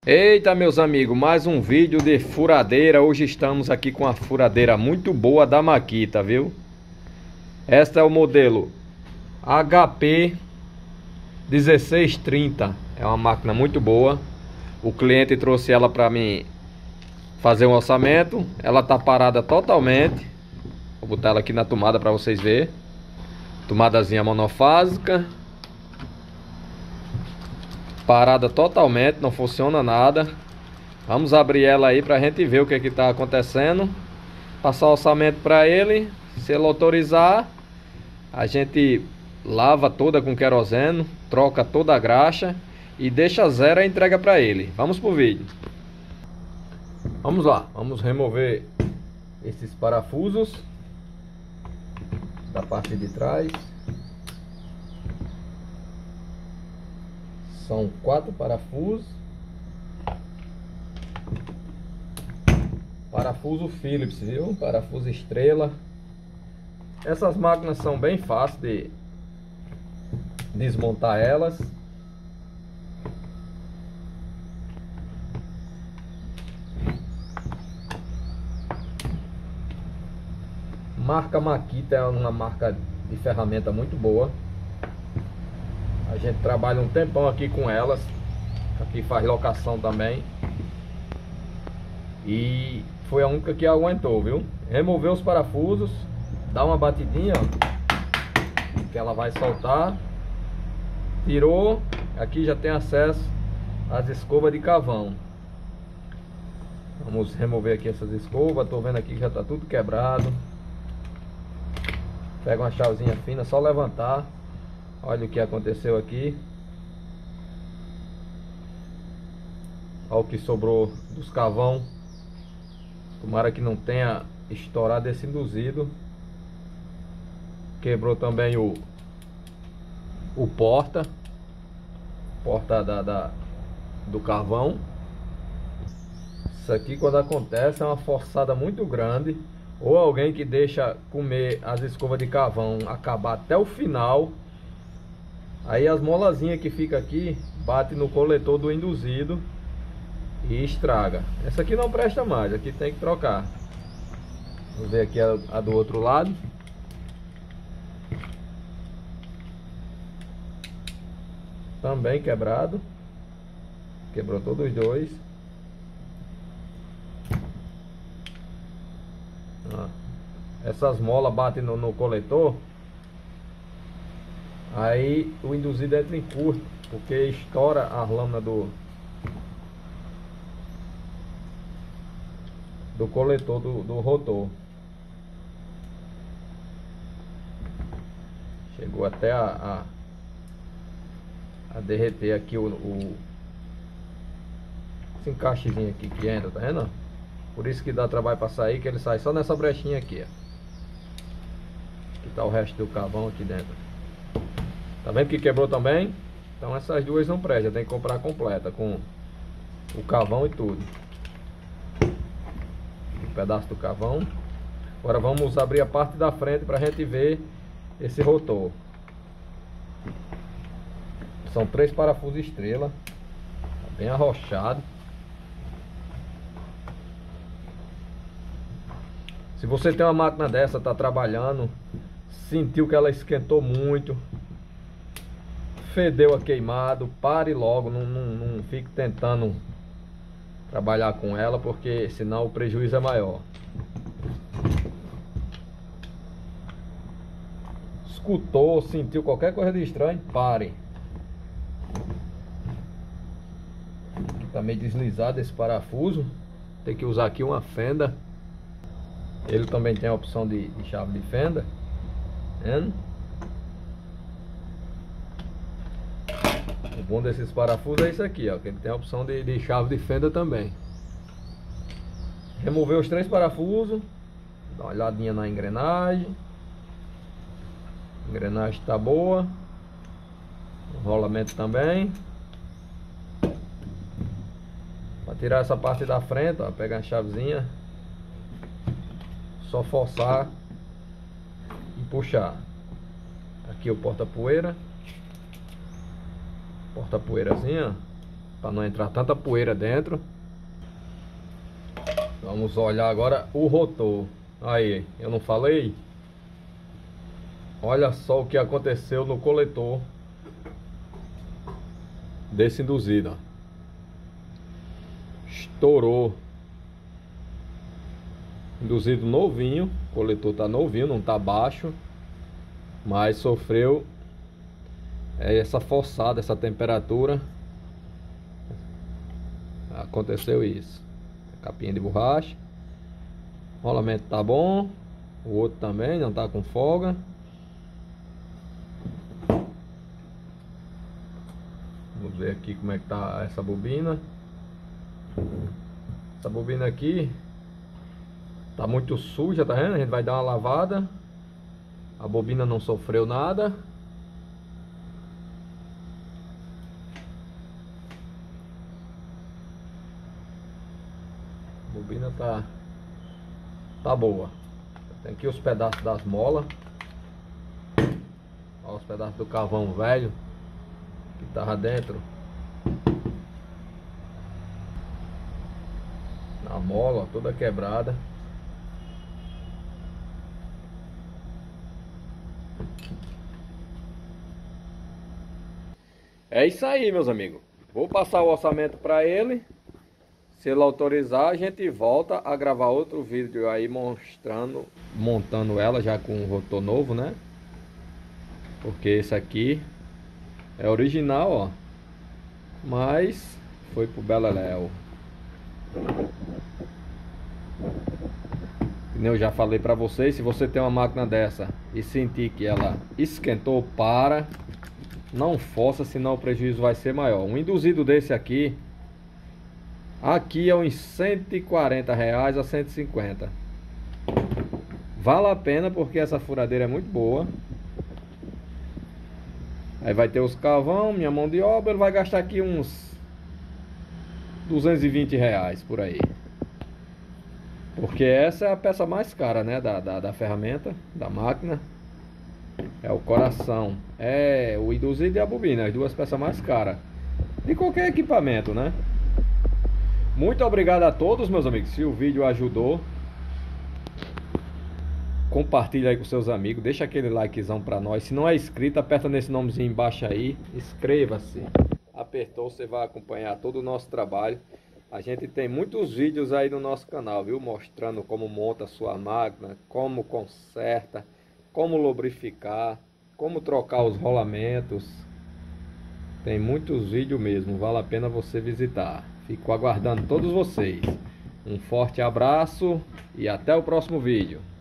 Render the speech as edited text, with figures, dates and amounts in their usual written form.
Eita, meus amigos, mais um vídeo de furadeira. Hoje estamos aqui com a furadeira muito boa da Makita, viu? Esta é o modelo HP 1630. É uma máquina muito boa. O cliente trouxe ela para mim fazer um orçamento. Ela tá parada totalmente. Vou botar ela aqui na tomada para vocês verem. Tomadazinha monofásica. Parada totalmente, não funciona nada. Vamos abrir ela aí pra gente ver o que tá acontecendo. Passar o orçamento para ele. Se ele autorizar, a gente lava toda com querosene, troca toda a graxa e deixa zero a entrega para ele. Vamos pro vídeo. Vamos lá, vamos remover esses parafusos da parte de trás. São 4 parafusos. Parafuso Phillips, viu? Parafuso estrela. Essas máquinas são bem fáceis de desmontar elas. Marca Makita é uma marca de ferramenta muito boa. A gente trabalha um tempão aqui com elas. Aqui faz locação também. E foi a única que aguentou, viu? Removeu os parafusos. Dá uma batidinha, ó, que ela vai soltar. Tirou. Aqui já tem acesso às escovas de carvão. Vamos remover aqui essas escovas. Tô vendo aqui que já tá tudo quebrado. Pega uma chavezinha fina, só levantar. Olha o que aconteceu aqui. Olha o que sobrou dos carvão. Tomara que não tenha estourado esse induzido. Quebrou também o porta do carvão. Isso aqui, quando acontece, é uma forçada muito grande. Ou alguém que deixa comer as escovas de carvão acabar até o final. Aí as molazinhas que fica aqui bate no coletor do induzido e estraga. Essa aqui não presta mais, aqui tem que trocar. Vamos ver aqui a do outro lado. Também quebrado. Quebrou todos os dois. Essas molas batem no coletor. Aí o induzido entra em curto, porque estoura a lâmina do coletor do rotor. Chegou até a derreter aqui esse encaixezinho aqui que entra, tá vendo? Por isso que dá trabalho para sair, que ele sai só nessa brechinha aqui, ó. Aqui tá o resto do carvão aqui dentro. Tá vendo que quebrou também? Então essas duas não prestam, tem que comprar completa, com o carvão e tudo. Um pedaço do carvão. Agora vamos abrir a parte da frente para a gente ver esse rotor. São 3 parafusos estrela. Tá bem arrochado. Se você tem uma máquina dessa, tá trabalhando, sentiu que ela esquentou muito, fedeu a queimado, pare logo, não fique tentando trabalhar com ela, porque senão o prejuízo é maior. Escutou, sentiu qualquer coisa de estranho, pare. Aqui tá meio deslizado esse parafuso, tem que usar aqui uma fenda. Ele também tem a opção de chave de fenda, vendo? O bom desses parafusos é isso aqui, ó, que ele tem a opção de chave de fenda também. Remover os 3 parafusos. Dá uma olhadinha na engrenagem. A engrenagem está boa. O rolamento também. Para tirar essa parte da frente, ó, pega a chavezinha. Só forçar e puxar. Aqui o porta-poeira. Porta-poeirazinha. para não entrar tanta poeira dentro. Vamos olhar agora o rotor. Aí, eu não falei? Olha só o que aconteceu no coletor desse induzido, ó. Estourou. Induzido novinho, o coletor tá novinho, não tá baixo, mas sofreu essa forçada, essa temperatura. Aconteceu isso. Capinha de borracha. O rolamento tá bom. O outro também não tá com folga. Vamos ver aqui como é que tá essa bobina. Essa bobina aqui tá muito suja, tá vendo? A gente vai dar uma lavada. A bobina não sofreu nada. A bobina tá boa. Tem aqui os pedaços das molas. Olha os pedaços do carvão velho que tava dentro na mola, toda quebrada. É isso aí, meus amigos. Vou passar o orçamento para ele. Se ele autorizar, a gente volta a gravar outro vídeo aí montando ela já com um rotor novo, né? Porque esse aqui é original, ó. Mas foi pro beleléu. Como eu já falei para vocês, se você tem uma máquina dessa e sentir que ela esquentou, não força, senão o prejuízo vai ser maior. Um induzido desse aqui é uns R$140 a 150. Vale a pena porque essa furadeira é muito boa. Aí vai ter os carvão, minha mão de obra, ele vai gastar aqui uns R$220 por aí. Porque essa é a peça mais cara, né, da ferramenta, da máquina. É o coração, é o induzido e a bobina, as duas peças mais caras de qualquer equipamento, né? Muito obrigado a todos, meus amigos. Se o vídeo ajudou, compartilha aí com seus amigos, deixa aquele likezão pra nós. Se não é inscrito, aperta nesse nomezinho embaixo aí, inscreva-se. Apertou, você vai acompanhar todo o nosso trabalho. A gente tem muitos vídeos aí no nosso canal, viu? Mostrando como monta a sua máquina, como conserta, como lubrificar, como trocar os rolamentos. Tem muitos vídeos mesmo, vale a pena você visitar. Fico aguardando todos vocês. Um forte abraço e até o próximo vídeo.